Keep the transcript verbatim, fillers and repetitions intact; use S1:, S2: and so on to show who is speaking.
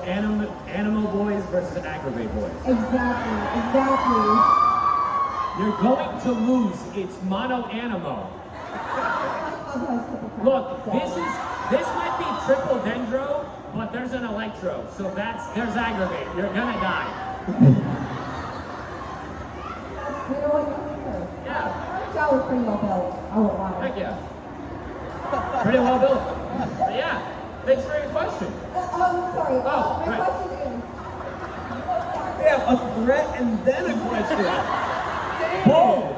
S1: anim animal boys versus aggravate boys.
S2: Exactly, exactly.
S1: You're going to lose. It's mono-animo. Look, this is this might be triple dendro, but there's an electro, so that's there's aggravate. You're gonna die.
S2: You know what?
S1: Yeah.
S2: That was pretty well built. I won't lie.
S1: Heck yeah. Pretty well built. But yeah. Thanks for your question.
S2: Uh, um, sorry.
S1: Oh,
S2: uh, my
S1: right.
S2: question is.
S3: Yeah, a threat and then a question.
S1: Boom.